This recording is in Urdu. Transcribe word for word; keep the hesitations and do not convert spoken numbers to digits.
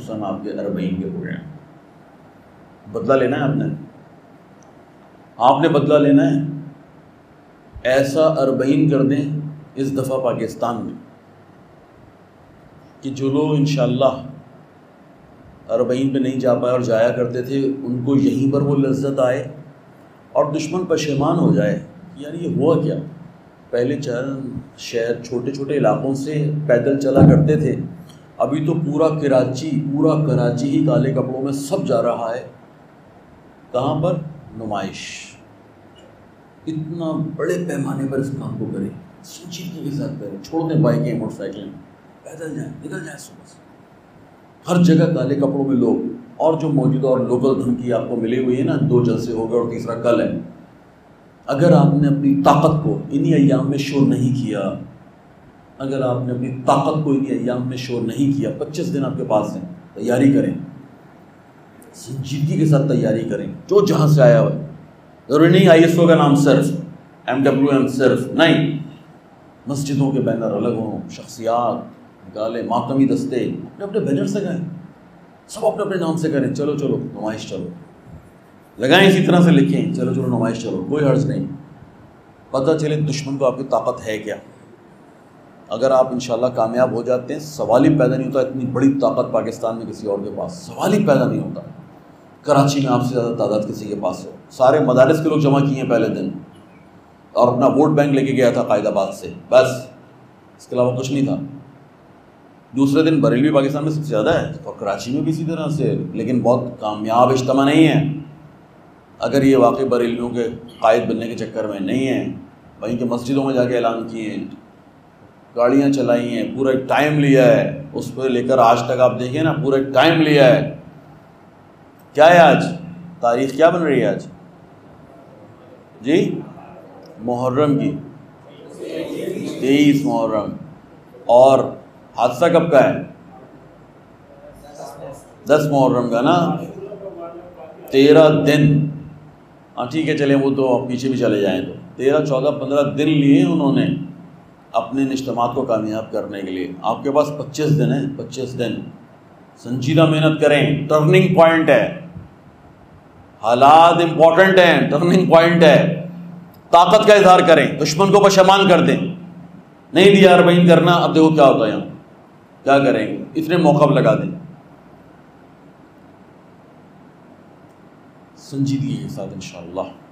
ٹائم آپ کے اربعین کے پورے ہیں. بدلہ لینا ہے آپ نے آپ نے بدلہ لینا ہے. ایسا اربعین کر دیں اس دفعہ پاکستان میں کہ جو لوگ انشاءاللہ اربعین پہ نہیں جا پائے اور جایا کرتے تھے ان کو یہیں پر وہ لذت آئے اور دشمن پشیمان ہو جائے یار یہ ہوا کیا. پہلے چند شہر چھوٹے چھوٹے علاقوں سے پیدل چلا کرتے تھے, ابھی تو پورا کراچی پورا کراچی ہی کالے کپڑوں میں سب جا رہا ہے. کہاں پر؟ نمائش. اتنا بڑے پیمانے پر اس کام کو کریں, سنجیدگی کے ساتھ کریں, چھوڑ دیں بائکیں موٹر سائیکلیں, پیدل جائیں, نکل جائیں صبح سے. ہر جگہ کالے کپڑوں میں لوگ. اور جو موجودہ اور لوکل دھمکی آپ کو ملی ہوئی ہے نا, دو جلسے ہو گئے اور تیسرا کل ہے, اگر آپ نے اپنی طاقت کو انہی ایام میں شو نہیں کیا اگر آپ نے اپنی طاقت کو انہی ایام میں شو نہیں کیا پچیس دن آپ کے پاس ہیں, تیاری کریں, سنجیدگی کے ساتھ تیاری کریں. جو جہاں سے آیا ہوا, ضروری نہیں آئی ایس او کا نام صرف, ایم ڈبلیو ایم صرف نہیں, مسجدوں کے بینر الگ ہوں, شخصیات نکالیں, ماتمی دستے اپنے اپنے بینر سے گئیں, سب اپنے اپنے نام سے کریں. چلو چلو نمائش چلو, لگائیں اسی طرح سے لکھیں, چلو چلو نمائش چلو, کوئی حرج نہیں. پتہ چلے دشمن کو آپ کی طاقت ہے کیا. اگر آپ انشاءاللہ کامیاب ہو جاتے ہیں, سوال ہی پیدا نہیں ہوتا اتنی بڑی طاقت پاکستان میں کسی اور کے پاس, سوال ہی پیدا نہیں ہوتا. کراچی میں آپ سے زیادہ تعداد کسی کے پاس ہو, سارے مدارس کے لوگ جمع کیے ہیں پہلے دن, اور اپنا ووٹ بینک لے کے گیا تھا قائد آباد سے, بس اس کے علاوہ کچھ نہیں تھا. دوسرے دن بریلوی پاکستان میں سب سے زیادہ ہے, اور کراچی میں بھی اسی طرح سے, لیکن بہت کامیاب اجتماع نہیں ہے. اگر یہ واقعی بریلویوں کے قائد بننے کے چکر میں نہیں ہیں, وہیں کے مسجدوں میں جا کے اعلان کیے ہیں, گاڑیاں چلائی ہیں, پورا ایک ٹائم لیا ہے, اس پہ لے کر آج تک آپ دیکھیں نا پورا ایک ٹائم لیا ہے. کیا ہے آج تاریخ, کیا بن رہی ہے آج جی؟ محرم کی تیئیس محرم. اور حادثہ کب کا ہے؟ دس محرم کا نا, تیرہ دن. ہاں ٹھیک ہے چلیں, وہ تو پیچھے بھی چلے جائیں, تو تیرہ چودہ پندرہ دن لیے انہوں نے اپنے اجتماعات کو کامیاب کرنے کے لیے. آپ کے پاس پچیس دن ہیں, پچیس دن سنجیدہ محنت کریں. ٹرننگ پوائنٹ ہے, حالات امپورٹنٹ ہیں, ٹرننگ پوائنٹ ہے. طاقت کا اظہار کریں, دشمن کو پشیمان کر دیں. نہیں دیا اربعین کرنا, اب دیکھو کیا ہوتا ہے یہاں, کیا کریں گے, اتنے موقع لگا دیں. سنجیدگی کے ساتھ انشاءاللہ